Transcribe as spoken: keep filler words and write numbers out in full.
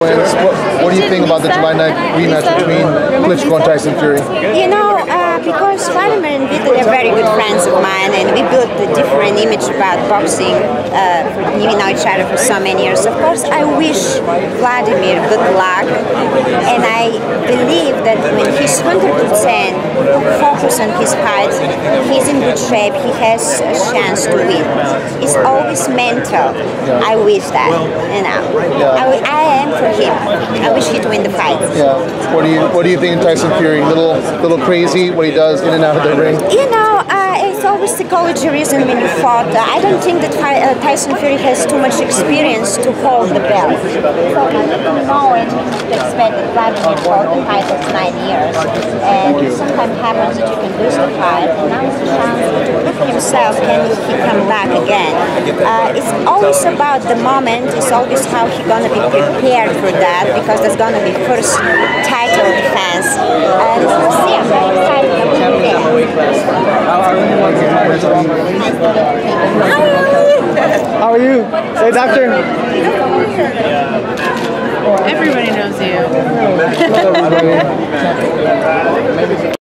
What, what do you think about the July ninth rematch between Klitschko and Tyson Fury? You know, uh, because Vladimir and Vitaly are very good friends of mine, and we built a different image about boxing, uh, for, we know each other for so many years. Of course, I wish Vladimir good luck, and I believe that when he's one hundred percent focused on his fight, he's in good shape, he has a chance to win. It's always mental. Yeah. I wish that, you know. Yeah. I, I am for him. I wish he'd win the fight. Yeah. What do you What do you think of Tyson Fury? Little little crazy what he does in and out of the ring. You know, uh, it's always psychology reason when you fought. Uh, I don't think that uh, Tyson Fury has too much experience to hold the belt. So I don't know and to expect that Vladimir held the title for nine years. And sometimes happens that you can lose the fight, and now it's a chance to prove himself. Can he come back again? Uh, it's always about the moment. It's always how he's gonna be prepared for that, because there's gonna be first title defense. And we'll see. I'm very excited. I'm there. How are you? Hey, doctor. Everybody knows you.